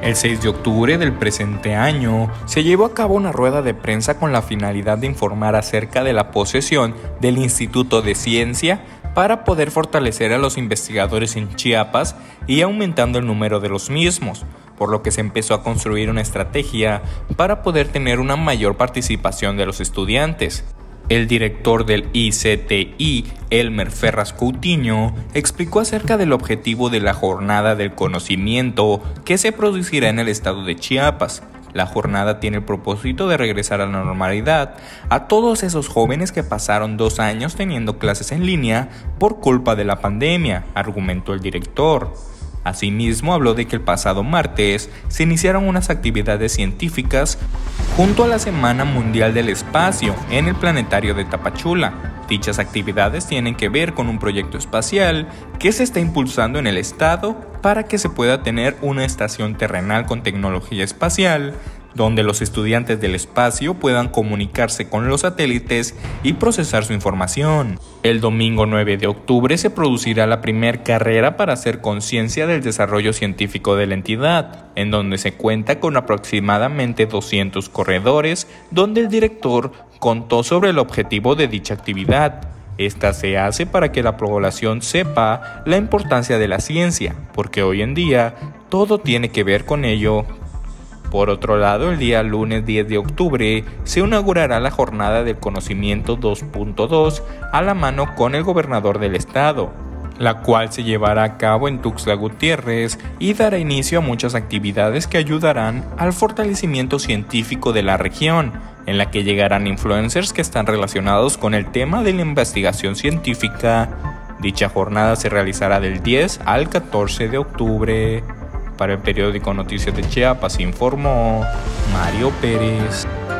El 6 de octubre del presente año se llevó a cabo una rueda de prensa con la finalidad de informar acerca de la posesión del Instituto de Ciencia para poder fortalecer a los investigadores en Chiapas y aumentando el número de los mismos, por lo que se empezó a construir una estrategia para poder tener una mayor participación de los estudiantes. El director del ICTI, Elmer Ferraz Coutinho, explicó acerca del objetivo de la Jornada del Conocimiento que se producirá en el estado de Chiapas. La jornada tiene el propósito de regresar a la normalidad a todos esos jóvenes que pasaron 2 años teniendo clases en línea por culpa de la pandemia, argumentó el director. Asimismo, habló de que el pasado martes se iniciaron unas actividades científicas junto a la Semana Mundial del Espacio en el Planetario de Tapachula. Dichas actividades tienen que ver con un proyecto espacial que se está impulsando en el estado para que se pueda tener una estación terrenal con tecnología espacial, donde los estudiantes del espacio puedan comunicarse con los satélites y procesar su información. El domingo 9 de octubre se producirá la primera carrera para hacer conciencia del desarrollo científico de la entidad, en donde se cuenta con aproximadamente 200 corredores, donde el director contó sobre el objetivo de dicha actividad. Esta se hace para que la población sepa la importancia de la ciencia, porque hoy en día todo tiene que ver con ello. Por otro lado, el día lunes 10 de octubre se inaugurará la Jornada del Conocimiento 2.2 a la mano con el gobernador del estado, la cual se llevará a cabo en Tuxtla Gutiérrez y dará inicio a muchas actividades que ayudarán al fortalecimiento científico de la región, en la que llegarán influencers que están relacionados con el tema de la investigación científica. Dicha jornada se realizará del 10 al 14 de octubre. Para el periódico Noticias de Chiapas informó Mario Pérez.